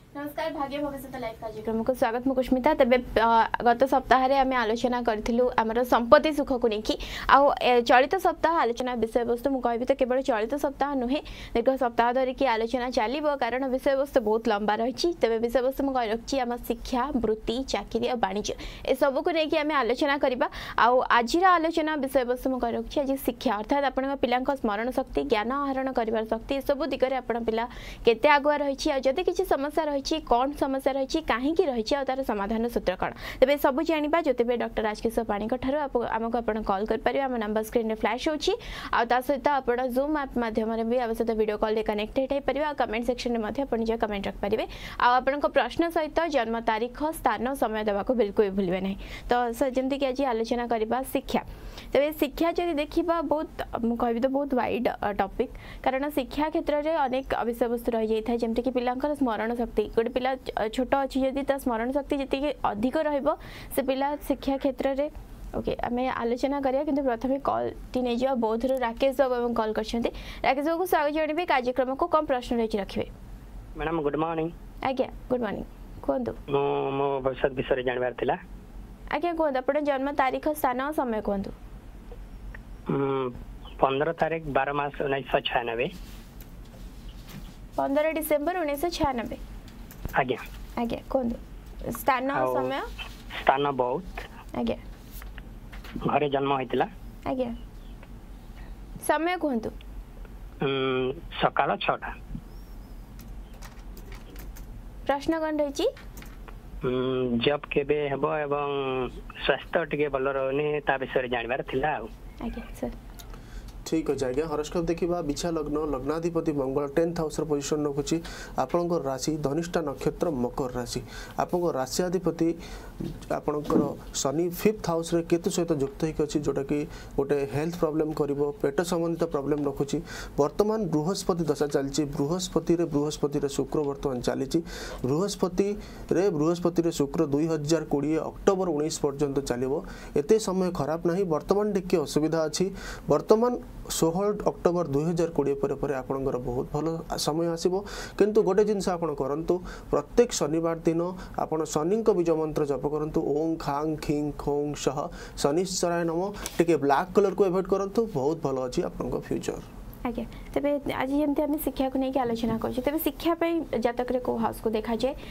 नमस्कार भाग्य भविष्यता लाइव कार्यक्रम को स्वागत मु कुष्मिता तेबे गत सप्ताह रे आमे आलोचना करथिलु हमर संपत्ति सुख को नेकी आ चलित सप्ताह आलोचना विषय वस्तु मु कहबी तो केवल चलित सप्ताह नुहे दीर्घ सप्ताह धरि की आलोचना चलिबो कारण विषय वस्तु बहुत लंबा रहिछि तेबे विषय वस्तु मु कहि रखछि हम शिक्षा वृत्ति चाकरी और वाणिज्य ए सब को नेकी आमे आलोचना करिबा आ आजिर आलोचना विषय वस्तु मु कहि रखछि आज शिक्षा अर्थात आपन पिलांक स्मरण शक्ति ज्ञान आहरण करिवार शक्ति सब दिगरे आपन पिला केते आगुआ रहिछि आ जदि किछि समस्या रहिछि कौन समस्या रही कहीं रही तार समाधान सूत्र कौन तेज सब जाना जो डॉक्टर राजकिशोर पाणीक आमको आप कॉल करेंगे आम नंबर स्क्रीन में फ्लैश होची सहित आप जूम ऐप माध्यम भी आम सहित वीडियो कॉल कनेक्टेड हो पारे कमेंट सेक्शन में निज कमेंट रखिपारे आपण प्रश्न सहित जन्म तारीख स्थान समय देवा बिल्कुल भी भूलें ना तो जमती कि आज आलोचना करवा शिक्षा तेज शिक्षा जब देखा बहुत मुझे तो बहुत वाइड टॉपिक कारण शिक्षा क्षेत्र में अनेक विषय वस्तु रही जाए जमती कि पिलांकर स्मरण शक्ति गोटे पिला छोट अच्छी जदि स्मरण शक्ति जी अधिक से पिला शिक्षा क्षेत्र में ओके आम आलोचना करिया किंतु प्रथम कॉल टी नहीं जा बौद्धर राकेश बाबू कॉल करछन्ते राकेश बाबू को स्वागत जणाबी कार्यक्रम को कम प्रश्न रही रखिए मैडम गुड मॉर्निंग आज्ञा गुड मॉर्निंग कहतु मो भविष्य विषय जानबार थिला आज्ञा कहतु अपन जन्म तारीख स्थान और समय कहतु 15 तारीख 12 मास 1996 15 डिसेंबर 1996 आज्ञा आज्ञा कहतु स्थान और समय स्थान बहुत आज्ञा घरे जन्म होइतिला आज्ञा समय कहतु सकाळ 6टा प्रश्न कौन रही जब केबे हेबो एवं स्वास्थ्य टिके भल रहने ता विषय जानबार थिला आज्ञा सर ठीक अच्छे आज्ञा हरोस्कोप देखा बिछा लग्न लग्नाधिपति मंगल 10th हाउस पोजिशन रखुच्छी आपण राशि धनिष्ठा नक्षत्र मकर राशि आपण राशियाधिपति आपणकर शनि 5th हाउस रे केतु सहित युक्त होकर अच्छी जोटा कि गोटे हेल्थ प्रॉब्लम करिवो पेट संबंधित प्रॉब्लम रखुच्छी वर्तमान बृहस्पति दशा चलती बृहस्पति रे शुक्र वर्तमान चली बृहस्पति रे शुक्र 2020 अक्टोबर 19 पर्यंत चलो एत समय खराब नहीं वर्तमान टिके असुविधा अच्छी वर्तमान 16 अक्टोबर 2020 पर आपणकर बहुत भल समय आसो किंतु गोटे जिनस आपण करंतु प्रत्येक शनिवार दिन आपण शनि बीज मंत्र जप करंतु ओं खांग खिंग खोंग सह शनिश्चराय नम टिके ब्लैक कलर को एवॉइड करंतु बहुत भल अच्छी आपन फ्यूचर आज्ञा तेरे आज जमी आम शिक्षा को लेकिन आलोचना कर शिक्षा जातक को हाउस को देखा जाए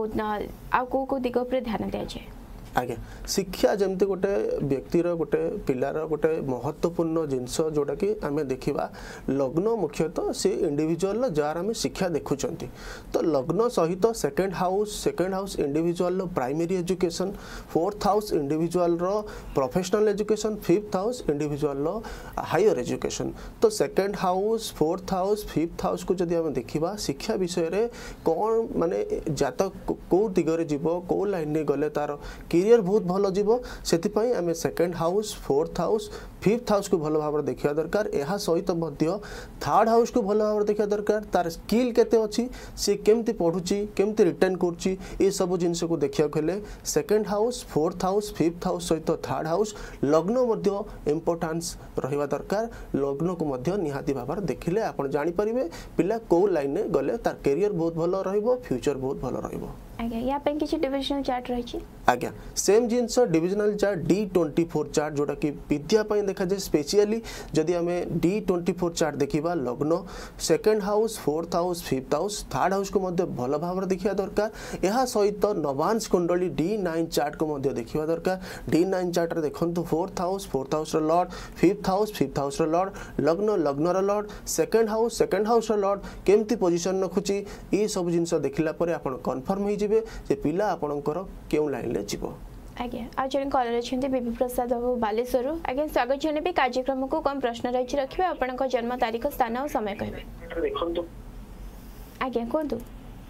आउ को दिग पर ध्यान दि जाए आज्ञा शिक्षा जमती गोटे व्यक्तिर गोटे पिलार गोटे महत्वपूर्ण जिनस जोटा कि आम देखा लग्न मुख्यतः से इंडिविजुअल जार आम शिक्षा देखुंट तो लग्न सहित second house individual primary education 4th house individual professional education 5th house individual higher education तो second house 4th house 5th house को जब आम देखा शिक्षा विषय में कौन माने जातक कौ दिगरे जीव कौ लाइन में गले तार करियर बहुत भल जीव से आम second house 4th house 5th house को भल भाव देखा दरकार यह सहित 3rd हाउस को भल भाव देखा दरकार तार स्किल केते अच्छी सी केमती पढ़ुची केमती रिटर्न करुच्ची ये सब जिनस को देखा हेले second house 4th house 5th house सहित 3rd हाउस लग्न इम्पोर्टान्स रहा दरकार लग्न को निहाती भाव देखिले आप जानीपारे पिला कौ लाइन में गले तार करियर बहुत भल फ्यूचर बहुत भल रहिबो आज्ञा या पे किछि डिविजनल चार्ट रही आज्ञा सेम जिनस डिविजनल चार्ट D24 चार्ट जोटा कि विद्या पई देखा जाए स्पेशली जदि आम D24 चार्ट देखा लग्न second house 4th house 5th house 3rd house को भल भाव देखा दरकार यह सहित नवांश कुंडली D9 चार्ट को देखा दरकार D9 चार्ट रे देखंतु 4th house lord 5th house lord लग्न लॉर्ड सेकेंड हाउस लॉर्ड केमती पोजीशन रखुची ये सब जिनस देखला परे आपण कन्फर्म हो जे पिला आपणकर केउ लाइन ले जीवो आज्ञा आज जन कॉलर अछंती बीबी प्रसाद बाबू बालेश्वर आज्ञा स्वागत जनेबी कार्यक्रम को कम प्रश्न रही रखिबे आपनक जन्म तारीख स्थान और समय कहबे देखंतु आज्ञा कहतु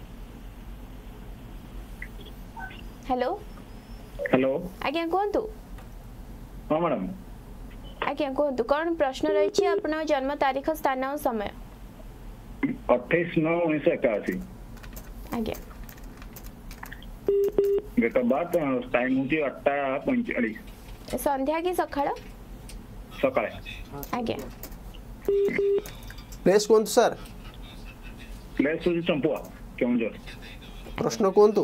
हेलो आज्ञा कहतु हां मैडम आज्ञा कहतु कौन प्रश्न रही आपन जन्म तारीख स्थान और समय 28/9/1981 आज्ञा डेट ऑफ बर्थ टाइम होती 8:45 संध्या की सकाळ आज्ञा प्लेस कौन सर प्लेस होती चंपुआ केउंझर प्रश्न कोंतु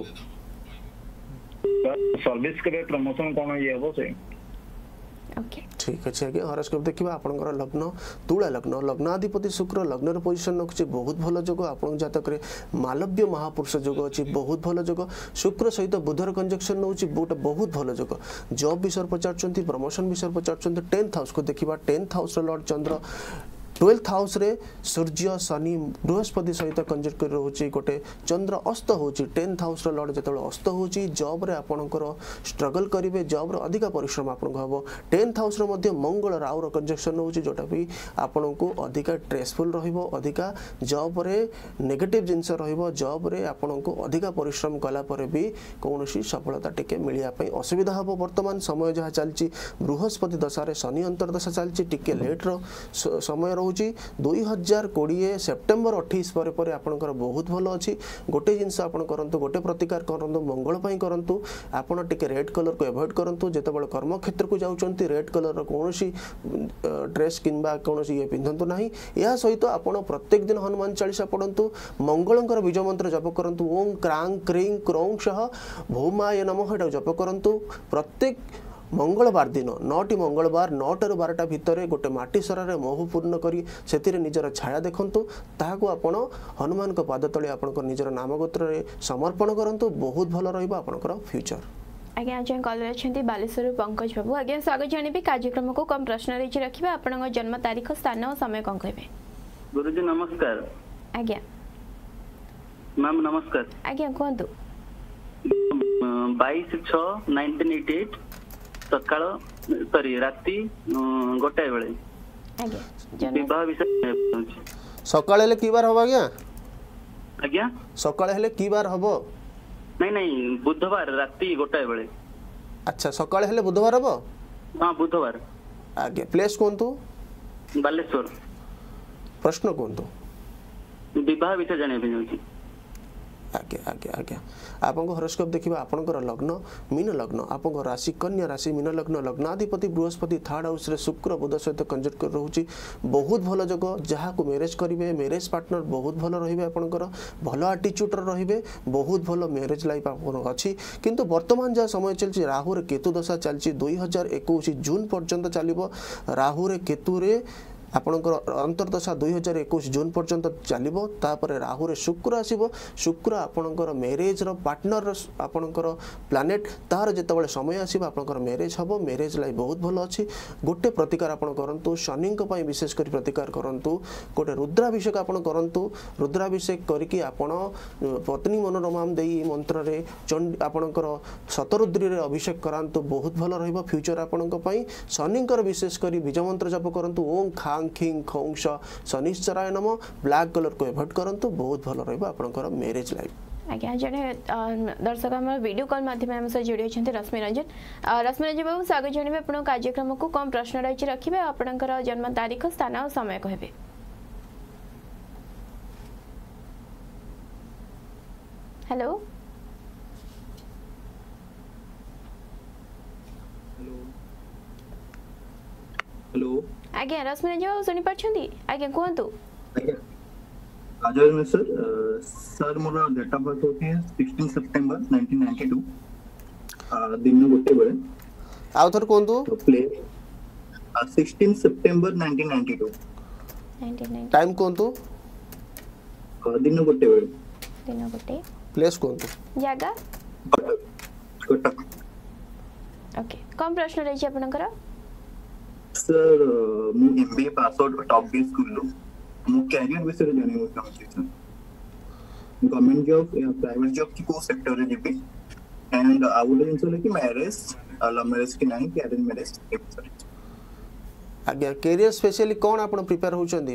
सर्विस के प्रमोशन कोन ये हो से ओके ठीक अच्छे आगे हॉरोस्कोप देखिबा आपनकर लग्न तुला लग्न लग्नाधिपति शुक्र लग्न रे पोजीशन रखुची बहुत भलो जोग आपन जातक रे मालव्य महापुरुष जोग अछि बहुत भलो जोग शुक्र सहित बुधर कंजक्शन नउची बहुत भलो जोग जॉब विषय पचारचंती प्रमोशन विषय पचारचंती 10th हाउस को देखिबा 10th हाउस रे लॉर्ड चंद्र 12th हाउस रे सूर्य शनि बृहस्पति सहित कंजक्ट कर रहउची गोटे चंद्र अस्त होची 10th हाउस रे लॉर्ड जतबे अस्त होची जॉब रे आपनकर स्ट्रगल करिवे जॉब रे अधिक परिश्रम आपन हबो 10th हाउस रे मध्ये मंगल राहु रो कंजक्शन होची जोटा भी आपनको अधिक स्ट्रेसफुल रहिबो अधिक जॉब रे नेगेटिव जिंस रहिबो जॉब रे आपनको अधिक परिश्रम कला परे भी कोनोसी सफलता टिके मिलिया पई असुविधा हबो वर्तमान समय जहा चलची बृहस्पति दशा रे शनि अंतर्दशा चलची टिके लेट रो समय 2020 सेप्टेम्बर 28 पर पर आपनकर बहुत भलो अछि गोटे जिंस आपन करंतु गोटे प्रतिकार करंतु मंगल पई करंतु आपन टिके रेड कलर को अवॉइड करंतु जेतेबेले कर्म क्षेत्र को जाउचंती रेड कलर रो कोनोसी ड्रेस किंबा कोनोसी ये पिंधंतु नाही या सहित आपन प्रत्येक दिन हनुमान चालीसा पढंतु मंगलंकर बीज मंत्र जप करंतु ओम क्रांग क्रीं क्रों सह भौमाय नमः एटा जप करंतु प्रत्येक मंगलवार दिन 9टी मंगलवार 9 ରୁ 12टा भितर गोटे माटी सरारे महु पूर्ण करी सेतिरे निजर छाया देखंतु ताहाको आपण हनुमान को पाद तळे आपण निजर नामगोत्र रे समर्पण करंतु बहुत भलो रहइबा आपनकर फ्यूचर आज्ञा आज कॉलर अछंती बालेश्वर पंकज बाबू आज्ञा स्वागत जानिबी कार्यक्रम को कम प्रश्न रही रखिबा आपन जन्म तारीख स्थान और समय कोन कहबे गुरुजी नमस्कार आज्ञा मैम नमस्कार आज्ञा कोंतु 22/6/1988 सकाळ सॉरी राती गोटाय बेले आज्ञा विवाह विषय सकाळ हेले की बार हबो आज्ञा आज्ञा सकाळ हेले की बार हबो नहीं नहीं बुधवार राती गोटाय बेले अच्छा सकाळ हेले बुधवार हबो हां बुधवार आज्ञा प्लेस कोंतु बालेश्वर प्रश्न कोंतु विवाह विषय जाने पे जाउची आज्ञा आज्ञा आज्ञा आपन हॉरोस्कोप देखिबा आपनकर लग्न मीन लग्न आपन राशि कन्या राशि मीन लग्न लग्नाधिपति बृहस्पति 3rd हाउस रे शुक्र बुध सहित कंजक्ट कर रहउची बहुत भलो जग जहा को मैरिज करिवे मैरिज पार्टनर बहुत भलो रहिबे आपनकर भलो एटीट्यूड रहिबे बहुत भलो मैरिज लाइफ आपन अछि किंतु वर्तमान जा समय चलची राहु रे केतु दशा चलची 2021 जून पर्यंत चलिबो राहु रे केतु रे आपनकर अंतर्दशा 2021 जून पर्यंत चलिबो तापरे राहु रे शुक्र आसीबो शुक्र आपनकर मैरिज रो पार्टनर आपनकर प्लैनेट तार जेतबेले समय आसीबो आपनकर मैरिज हबो मैरिज लाइफ बहुत भलो अछि गोटे प्रतिकार आपन करंतु शनि को पई विशेष करी प्रतिकार करंतु गोटे रुद्राभिषेक आपन करंतु रुद्राभिषेक करिकि आपन पत्नी मनोरमाम देई मंत्र रे आपनकर शतरुद्री रे अभिषेक करंतु बहुत भलो रहइबो फ्यूचर आपनक पई शनिकर विशेष करी बीज मंत्र जप करंतु ओम खां किंग खौंश शनिश्चराय नमः ब्लैक कलर को अवॉइड करंतु बहुत भलो रहइबो आपनकर मैरिज लाइफ आज्ञा जने दर्शक हमर वीडियो कॉल माध्यम हम से जुड़ी अछंती रश्मि रंजन बाबू स्वागत जनिबे अपन कार्यक्रम को कम प्रश्न रही रखिबे आपनकर जन्म तारीख स्थान और समय कहबे हेलो हेलो आज्ञा रश्मि बाबू सुनि पाछंती आज्ञा कोंतु आज्ञा राजा में सर मोर डेट ऑफ बर्थ होती है 16 सितंबर 1992 दिन गोटे बेले आउ थर कोंतु तो प्ले 16 सितंबर 1992 टाइम कोंतु दिन गोटे प्लेस कोंतु जगह कटक ओके कम प्रश्न रही आपनकर सर मु MBA pass out top B school लो मु कैरियर विषय जाने को चाहूची सर गवर्नमेंट जॉब या प्राइवेट जॉब की को सेक्टर रे जेबी एंड आई वुड इनसो कि मैरिज लव मैरिज की नहीं कि अरेंज मैरिज सर आज्ञा कैरियर स्पेशली कोन आपण प्रिपेयर होचंदी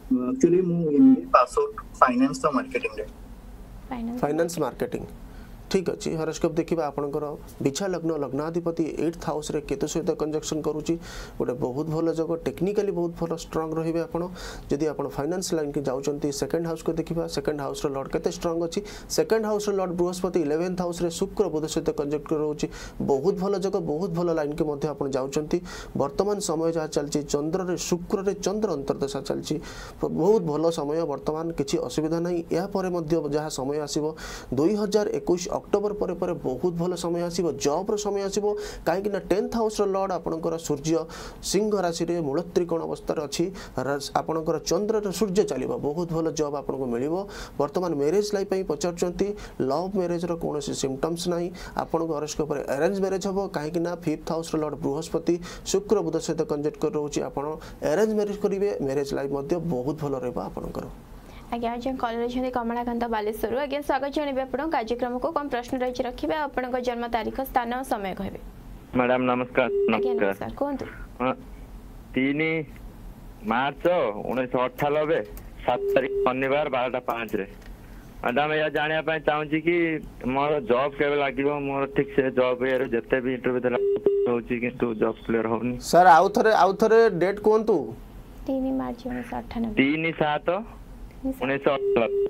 एक्चुअली मु एमबीए पास आउट फाइनेंस और मार्केटिंग रे फाइनेंस मार्केटिंग ठीक अच्छे हॉरोस्कोप देखा आपंकर बिछा लग्न लग्नाधिपति 8th हाउस रे केतु सहित कंजक्शन करुच्ची गोटे बहुत भल जगह टेक्निकाली बहुत भल स्ट्रांग रही जदि आप फाइनेंस लाइन की जाऊँच सेकेंड हाउस को देखा सेकेंड हाउस लॉर्ड केते स्ट्रांग अच्छी सेकेंड हाउस लॉर्ड बृहस्पति 11th हाउस रे शुक्र बुध सहित कंजक्ट रोचे बहुत भल जगह बहुत भल लाइन के मध्य आप जाऊँच वर्तमान समय जहाँ चलती चंद्र रे शुक्र रे चंद्र अंतर्दशा चलती बहुत भल समय वर्तमान किसी असुविधा नहीं यापर जहाँ समय आसो 2021 अक्टोबर पर बहुत भल समय आसो जॉब समय आसो कहीं 10th हाउस लॉर्ड आपणकर सूर्य सिंह राशि रे मूल त्रिकोण अवस्था अच्छी आपणकर चंद्र सूर्य चलो बहुत भल जॉब आपको मिल वर्तमान मैरिज लाइफ पचार लव मैरिज कौन सिम्पटम्स ना आपको हॉरोस्कोप अरेंज मैरिज हम कहीं 5th हाउस लॉर्ड बृहस्पति शुक्र बुध सहित कंजेक्ट कर रोचे आप अरेंज मैरिज करेंगे मैरिज लाइफ बहुत भल रहा आज्ञा आज कॉल कमलाकांत बालेश्वर आज्ञा स्वागत जानवे आप कार्यक्रम को कौन प्रश्न रही रखिए आपन जन्म तारीख स्थान और समय कहे मैडम नमस्कार नमस्कार कहतु 3 मार्च 1998 7 तारीख शनिवार 12:05 मैडम या जाना चाहूँगी कि मोर जॉब केवे लगे मोर ठीक से जॉब जिते भी इंटरव्यू किंतु जॉब क्लियर होनी सर आउ थे डेट कहतु 3 मार्च 1998 3/7 1998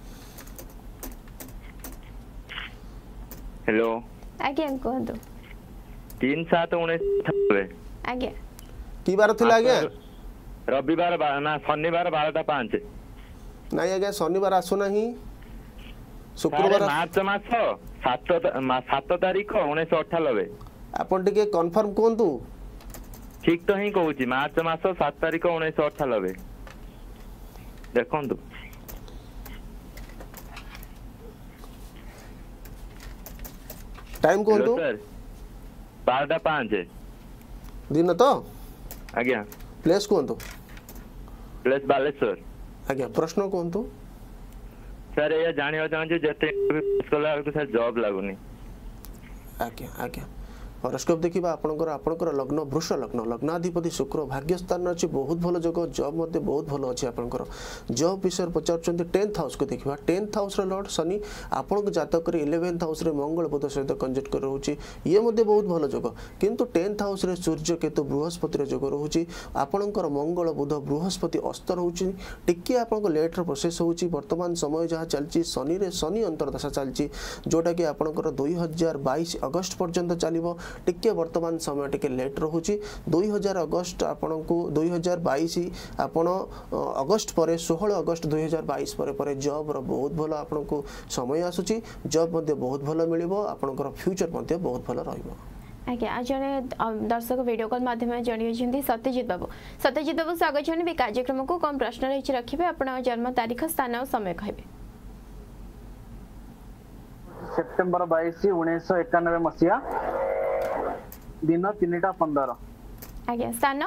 हेलो आज्ञा कहतु 3/7 1998 आज्ञा की बार थिला आज्ञा रविवार ना शनिवार 12:05 नहीं आज्ञा शनिवार आसु नहीं शुक्रवार मार्च मास 7 तारीख 1998 आपन टिके कंफर्म कहतु ठीक तो ही कहूँ मार्च मास 7 तारीख 1998 देखो टाइम कहतु 12:05 दिन तो आज्ञा प्लेस कहतु प्लेस बालेश्वर आज्ञा प्रश्न कहतु सर ये जानिबा चाहूँ जते कला सर जॉब लागुनी आज्ञा आज्ञा हॉरोस्कोप देखा आपणकर लग्न वृष लग्न लग्नाधिपति शुक्र भाग्य स्थान अच्छी बहुत भल जगह जॉब मध्य बहुत भल अच्छी आपंकर जॉब विषय पचार 10th हाउस को देखा 10th हाउस लॉर्ड शनि आपण जातक 11th हाउस मंगल बुध सहित कंजेक्ट कर रोचे ये मध्य बहुत भल जगह किंतु 10th हाउस सूर्य केतु बृहस्पति जग रोचे आपणकर मंगल बुध बृहस्पति अस्त रोचे टिके आपको लेट्र प्रोसेस होची वर्तमान समय जहाँ चलती शनि अंतर्दशा चलती जोटा कि आपणकर 2022 अगस्त पर्यंत चलो टिके वर्तमान समय टिके लेट रोचे 2000 अगस्त आपण को 2022 आपण अगस्त पर 16 अगस्त 2022 पर जॉब रो बहुत भल आपण को समय आसुची जॉब मध्ये बहुत भल मिलिबो आपणकर फ्यूचर मध्ये बहुत भल रहिबो आज्ञा आज जड़े दर्शक वीडियो कॉल माध्यम जन सत्यजित बाबू स्वागत जानवे कार्यक्रम को कौन प्रश्न रही रखिए आपन जन्म तारीख स्थान और समय कहे सेप्टेम्बर 22 1991 मसीहा दिन 3:15 आज्ञा स्थान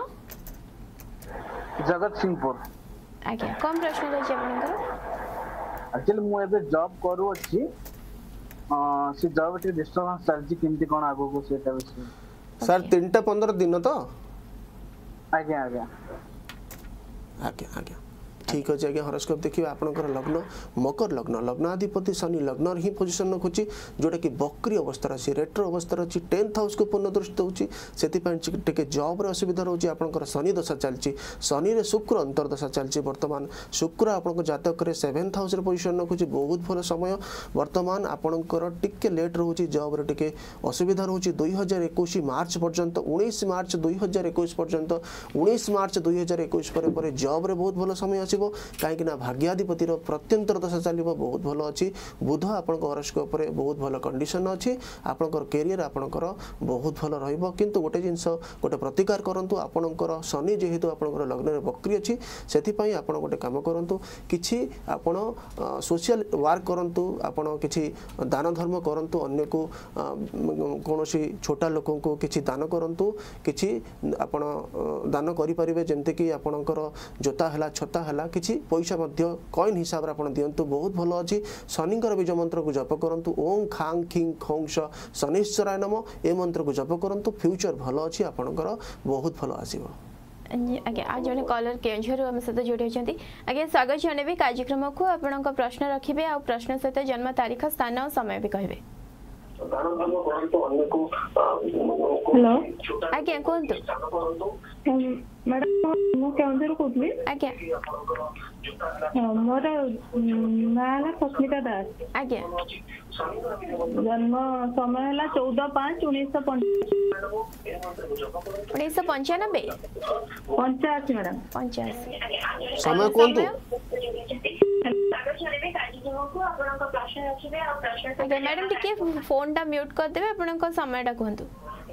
जगत सिंहपुर आज्ञा कौन प्रश्न रही आपनकर एक्चुअली मु एबे जॉब करू अछि से जॉब टे डिस्टर्बेंस चलछि केमती कोन आगो को सेटा विषय सर 3:15 दिन तो आज्ञा आज्ञा आज्ञा आज्ञा ठीक अच्छे आज्ञा हॉरोस्कोप देखिए आपंकर लग्न मकर लग्न लग्नाधिपति शनि लग्न ही पोजिशन रखुच्छी जोटा कि बक्री अवस्था अच्छी रेट्रो अवस्था अच्छी 10th हाउस को पूर्ण दृष्टि होची से जॉब रे असुविधा रोचे आपंकर शनि दशा चलती शनि रे शुक्र अंतर्दशा चलती वर्तमान शुक्र आपन जातक 7th हाउस रे पोजिशन रखुच्छी बहुत भल समय वर्तमान आपंकर टिके लेट रोचे जॉब रे टिके असुविधा रोचे 2021 मार्च पर्यंत 19 मार्च 2021 पर्यंत 19 मार्च 2021 पर जॉब रे बहुत भल समय आसी कहीं भाग्याधिपति प्रत्यंतर दशा चलो बहुत भल अच्छी बुध आपण हॉरोस्कोप रे बहुत भल कंडीशन अच्छी आपणकर कैरियर आपणकर बहुत भल रहिबो गोटे जिनस गोटे प्रतिकार करंतु आपणकर शनि जेहेतु आपणकर लग्न में बक्री अच्छी से आपण गोटे काम करंतु किछि आपण सोशल वर्क करंतु आपण किछि दान धर्म करंतु अन्य को कोनोसी छोटा लोकों को किछि दान करंतु किछि आपण दान करि परिबे जेमते कि आपणकर जोता हला छता हला किछि पैसा मध्य कॉइन हिसाब रे आपण दियंतु बहुत भलो अछि शनिकर बीज मंत्र को जप करंतु ओम खांग खिंग खोंगश शनिश्चराय नमो ए मंत्र को जप करंतु फ्यूचर भलो अछि आपणकर बहुत भलो आसीबो आगे आज जने कॉलर केंझर हम सहित जोड़ी होचंती आगे स्वागत जानबे कार्यक्रम को आपन प्रश्न रखिबे आ प्रश्न सहित जन्म तारीख स्थान और समय भी कहबे हेलो आज्ञा कहतु मैडम मु केउंझर कहूली आज्ञा मोर ना है सस्मिता दास आज्ञा जन्म समय है 14/5/1995 मैडम 85 समय कौन तो आज्ञा मैडम टिके फोन टा म्यूट कर देबे आपनका समय टा कहतु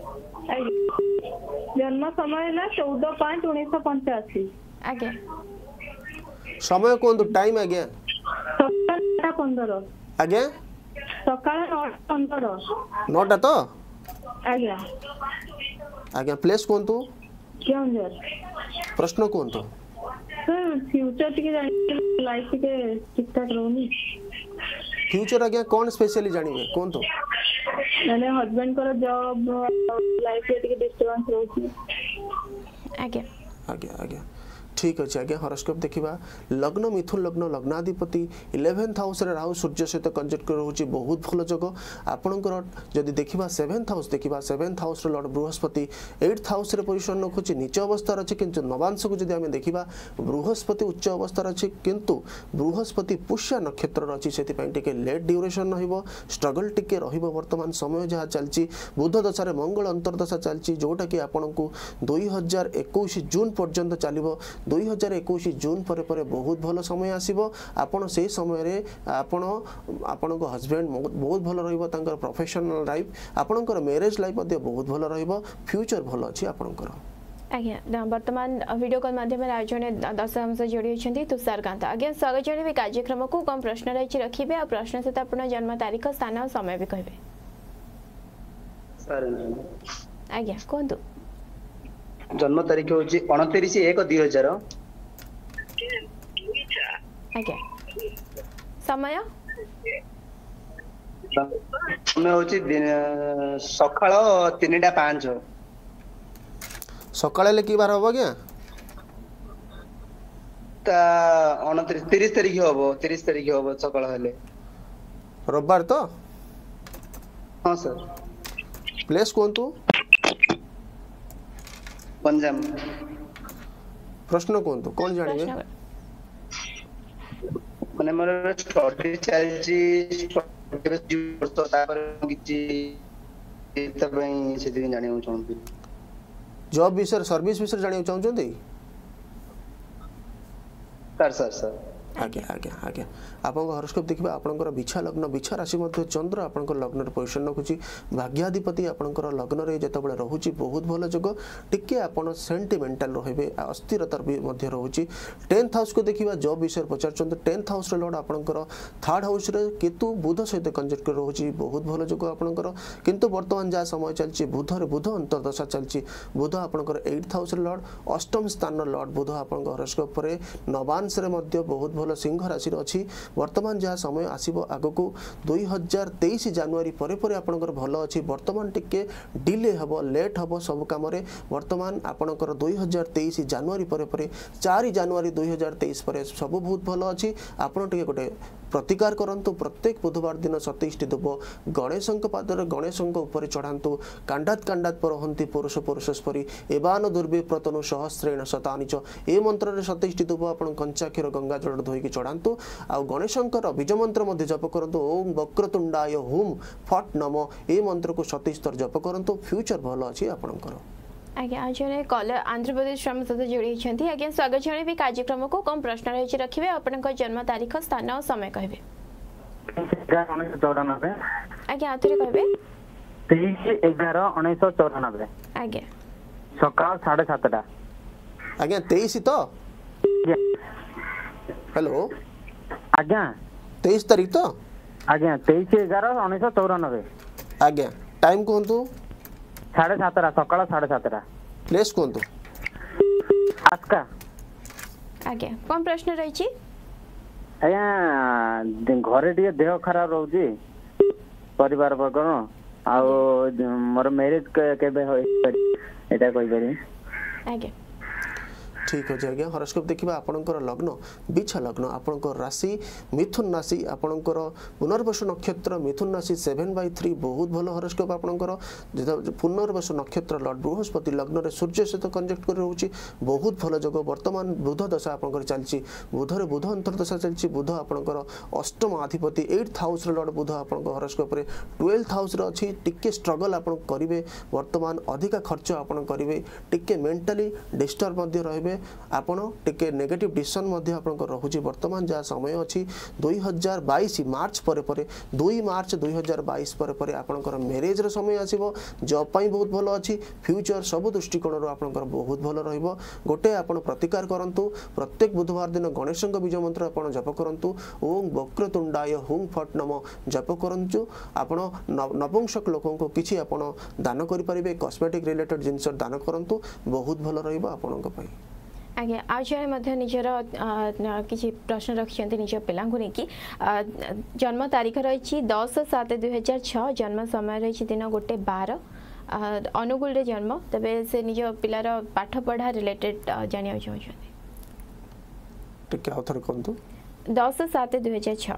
जन्म समय है 14/5/1985 आज्ञा समय कौन तो टाइम आज्ञा सकाळ 9:15 आज्ञा सकाळ 9:15 नोटा तो आज्ञा आज्ञा प्लेस कौन तो केउंझर प्रश्न कौन तो सर फ्यूचर टिके जानि लाइफ के ठीक ठाक रहनी फ्यूचर आज्ञा कौन स्पेशली जानिबे कौन तो मैंने हस्बैंड को जॉब लाइफ के टिके डिस्टर्बेंस रहउची आज्ञा आज्ञा आज्ञा ठीक अच्छे आज्ञा हॉरोस्कोप देखा लग्न मिथुन लग्न लग्नाधिपति 11th हाउस रे राहु सूर्य सहित कंजक्ट कर रोची बहुत भल जग आपणकर जदि देखा 7th हाउस देखा 7th हाउस रो लॉर्ड बृहस्पति 8th हाउस रे पोजीशन रखुची नीच अवस्था अच्छे किंतु नवांश को जदि आमे देखा बृहस्पति उच्च अवस्था अच्छे किंतु बृहस्पति पुष्या नक्षत्र अच्छी से लेट ड्यूरेशन रहिबो स्ट्रगल टिके रहिबो वर्तमान समय जहाँ चलची बुध दशा मंगल अंतर्दशा चलची जोटा कि आपको 2021 जून पर्यंत चलिबो 2021 जून पर बहुत भल समय आसीबो आपण से समय रे आपण हस्बैंड बहुत भल रहिबो तांकर प्रोफेशनल लाइफ आपणकर मैरिज लाइफ बहुत भल रहिबो फ्यूचर भल अछि आपणकर आज्ञा वर्तमान वीडियो कॉल माध्यम जड़े दर्शक हमसे जोड़ी होती तुषारकांत आज्ञा स्वागत जन कार्यक्रम को कम प्रश्न रही रखिए और प्रश्न सहित आप जन्म तारीख स्थान और समय भी कहे आज्ञा कहतु जन्म तारीख हूँ 29/1/2000 आज्ञा समय समय हूँ सकाळ 3:05 सकाळे कि बार हम क्या 30 तारीख हम 30 तारीख हम सकाळ हेले रविवार तो हाँ सर प्लेस कौन तू पंजाब प्रश्न कौन तो कौन जानिबे माने मोर स्टडी चलची तो तापर किछि तबई से दिन जानियो चाहूँ जॉब विषय सर्विस विषय जानियो चाहूछंती सर आज्ञा आज्ञा आज्ञा आपन हॉरोस्कोप देखिबा आपनकर बिछा लग्न बिछा राशि मध्ये चंद्र आपनकर लग्न रे पोजीशन रखुची भाग्याधिपति आपनकर लग्न रे जेतबेले रहूची बहुत भल जग टिके आपन सेंटिमेंटल रहबे अस्थिरता भी मध्ये रहूची 10th हाउस को देखिबा जॉब विषय पचारचंत 10th हाउस रे लॉर्ड आपनकर 3rd हाउस रे केतु बुध सहित कंजक्ट कर रहूची बहुत भल जग आपनकर किंतु वर्तमान जा समय चलची बुध अंतर्दशा चलची बुध आपनकर 8th हाउस रे लॉर्ड अष्टम स्थान लॉर्ड बुध आपनकर हॉरोस्कोप रे नवांश रे मध्ये बहुत भल सिंह राशि अच्छी वर्तमान जहाँ समय आसो आग को 2023 जानुआरी पर आपंकर भल अच्छी वर्तमान टिके डिले हम लेट हम सब कम वर्तमान आपंकर 2023 जानुआरी पर 4 जानुआरी 2023 पर सब बहुत भल अच्छी आपड़ टे गोटे प्रतिकार करंतु प्रत्येक बुधवार दिन 27 दुब गणेश पादर गणेश चढ़ातु कांडात कांडात परहंती पुरुष पुरुषस्परी एवान दुर्विप्रतनु सहस्रेण शतानि च ए मंत्र रे 27 दुब आपण कंचा क्षीर गंगा जल धोईकी चढ़ातु आ गणेशंकर बीज मंत्र जप करंतु ओम वक्रतुंडाय हुम फट नम ए मंत्र को 27 थर जप करंतु फ्यूचर भल अछि आपणकर आज्ञा आज कॉलर आंध्र प्रदेश सहित जोड़ी होती आज्ञा स्वागत जन कार्यक्रम को कम प्रश्न रही रखिए आपण जन्म तारीख स्थान और समय कहे आज्ञा आथरे कहे 23/11/1994 आज्ञा सकाळ 7:30 आज्ञा 23 तो हेलो आज्ञा 23 तारीख तो आज्ञा 23/11/1994 आज्ञा टाइम कहतु 7:30 सकाळ 7:30 प्लेस कहतु आस्का आज्ञा कौन प्रश्न रही आज्ञा घरे टिके देह खराब रहउची परिवार वर्ग आ मोर मैरिज केबे होई एटा कहि पारी आज्ञा ठीक अच्छे आज्ञा हॉरोस्कोप देखा आपणकर लग्न बिछा लग्न आपणकर राशि मिथुन राशि आपणकर पुनर्वसु नक्षत्र मिथुन राशि 7/3 बहुत भल हॉरोस्कोप आपणकर पुनर्वसु नक्षत्र लॉर्ड बृहस्पति लग्न रे सूर्य सहित कंजक्ट कर रहउची बहुत भल योग वर्तमान बुध दशा आपणकर चलची बुध रे बुध अंतर्दशा चलची बुध आपणकर अष्टम अधिपति 8th हाउस रे लॉर्ड बुध आपणकर हॉरोस्कोप रे 12th हाउस रे अछि टिके स्ट्रगल आपण करिवे वर्तमान अधिका खर्च आपण करिवे टिके मेंटली डिस्टर्ब मध्ये रहबे आपण टिके नेगेटिव डिसीजन मध्ये आपण रहुची वर्तमान जा समय अछि 2022 मार्च परे परे 2 मार्च 2022 परे परे आपणकर मैरिज रो समय आसीबो जॉब पई बहुत भलो अछि फ्यूचर सब दृष्टिकोण रो आपणकर बहुत भलो रहइबो गोटे आपण प्रतिकार करंतु प्रत्येक बुधवार दिन गणेशंक बीज मंत्र आपण जप करंतु ओम वक्रतुंडाय हुं फट नमो जप करंतु आपण नपुंसक लोकों को किछि आपण दान करि परिबे कॉस्मेटिक रिलेटेड जिंस दान करंतु बहुत भलो रहइबो आपणक पई आज्ञा आज निजर किसी प्रश्न रखिंट निज पिला कि जन्म तारीख रही 10/7/2006 जन्म समय रही दिन 1:12 अनुगुल रे जन्म तबे से निज पिलार पाठ पढ़ा रिलेटेड जानिया चाहते टिके आउथर कोंतु 10/7/2006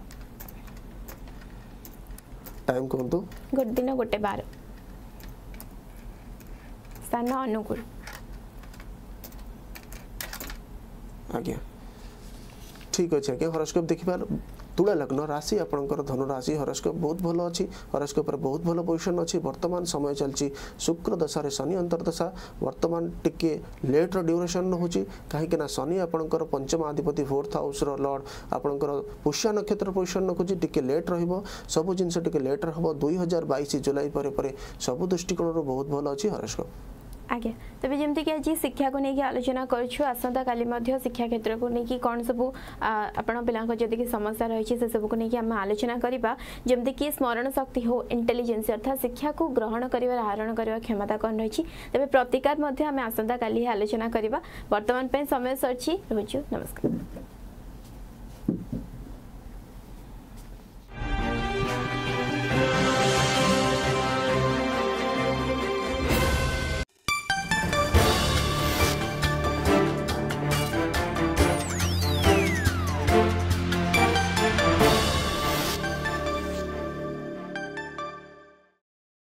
टाइम कोंतु दिन 1:12 स्थान अनुगुल आज्ञा ठीक अच्छे आज्ञा हॉरोस्कोप देखिबा तुला लग्न राशि आपणकर धनु राशि हॉरोस्कोप बहुत भलो अछि हॉरोस्कोप रे बहुत भलो पोजीशन अछि वर्तमान समय चलची शुक्र दशा रे शनि अंतर्दशा वर्तमान टिके लेट रो ड्यूरेशन होची काहे कि ना शनि आपणकर पंचम अधिपति 4th हाउस रो लॉर्ड आपणकर पुष्य नक्षत्र पोजीशन रखुची टिके लेट रहिबो सब जिंस टिके लेट रहबो 2022 जुलाई परे परे सब दृष्टिकोण रो बहुत भलो अछि हॉरोस्कोप आज्ञा तेज जमी कि आज शिक्षा को लेकिन आलोचना करूँ आसंता काली शिक्षा क्षेत्र को लेकिन कौन सब आपण पिला जदि समस्या रही से सब को लेकिन आम आलोचना करवा जमती कि स्मरण शक्ति हो इंटेलिजेंस अर्थात शिक्षा को ग्रहण कर आहरण करने क्षमता कौन रही तेज प्रतिकार आम आसंता काली आलोचना करवा वर्तमान समय सरची रोचु नमस्कार।